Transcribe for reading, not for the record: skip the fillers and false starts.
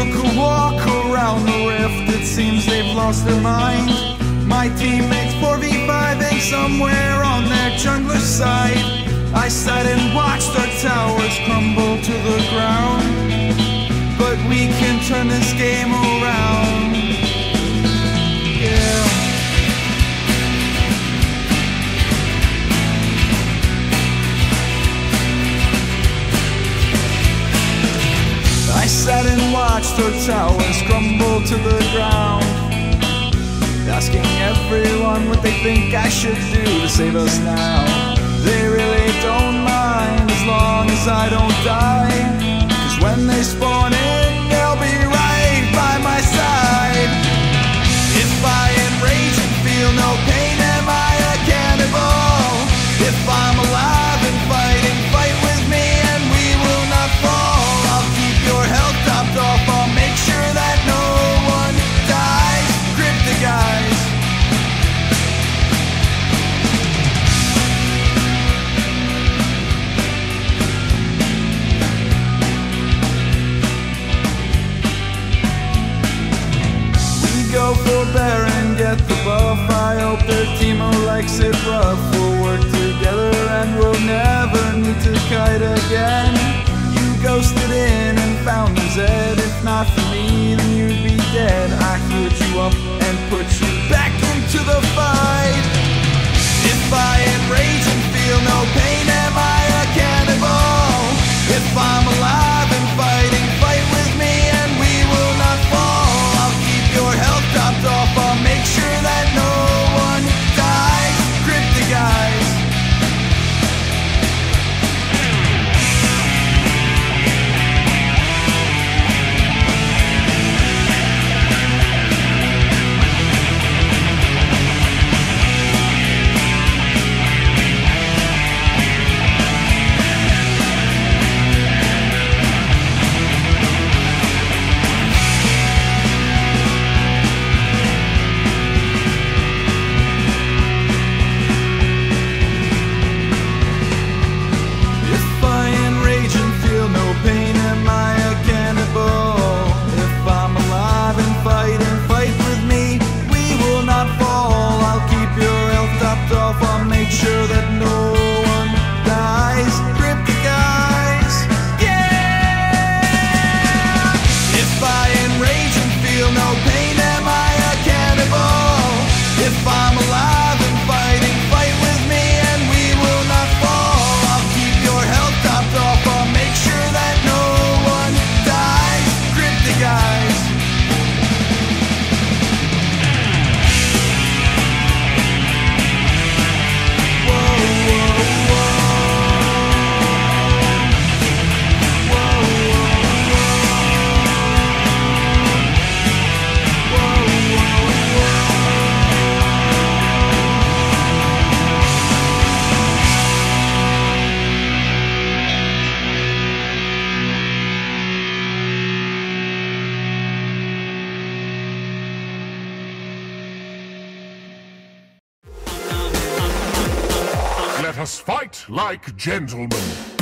took a walk around the rift, it seems they've lost their mind. My teammates 4v5ing somewhere on their jungler side. I sat and watched our towers crumble to the ground, but we can turn this game around. Yeah. I sat and watched our towers crumble to the ground, asking everyone what they think I should do to save us now. They really don't mind as long as I don't die, 'cause when they spawn in, they'll be right by my side. If I enrage and feel no pain, am I a cannibal? If I'm alive and fighting, fight with me and we will not fall. I'll keep your health topped off, I'll make sure that no one dies. Cryptic Eyes. Go for bear and get the buff. I hope their Teemo likes it rough. We'll work together and we'll never need to kite again. You ghosted in and found the Zed. If not for me, then you'd be dead. I healed you up and put you back into the fight. If I enrage and feel no pain, am I a cannibal? If I'm alive and fighting, fight with me and we will not fall. I'll keep your health topped off, I'll make sure that no one dies. Cryptic Eyes. Sure that no one dies. Cryptic Eyes. Yeah! If I enrage and feel no pain, am I a cannibal? If I'm alive and fighting, fight with me and we will not fall. I'll keep your health topped off, I'll make sure that no one dies. Cryptic Eyes. Let us fight like gentlemen.